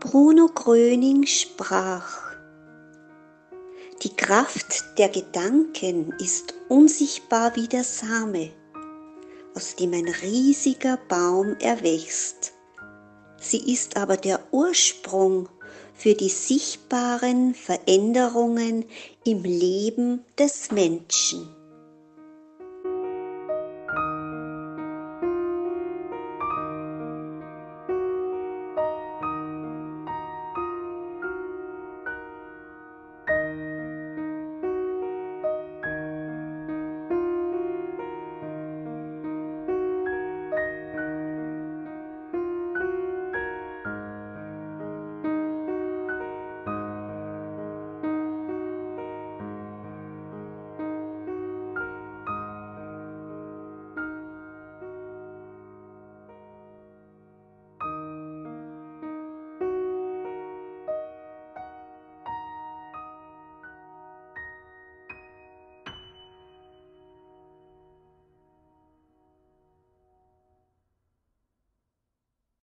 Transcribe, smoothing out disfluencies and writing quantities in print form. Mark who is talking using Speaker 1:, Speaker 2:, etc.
Speaker 1: Bruno Gröning sprach: Die Kraft der Gedanken ist unsichtbar wie der Same, aus dem ein riesiger Baum erwächst. Sie ist aber der Ursprung für die sichtbaren Veränderungen im Leben des Menschen.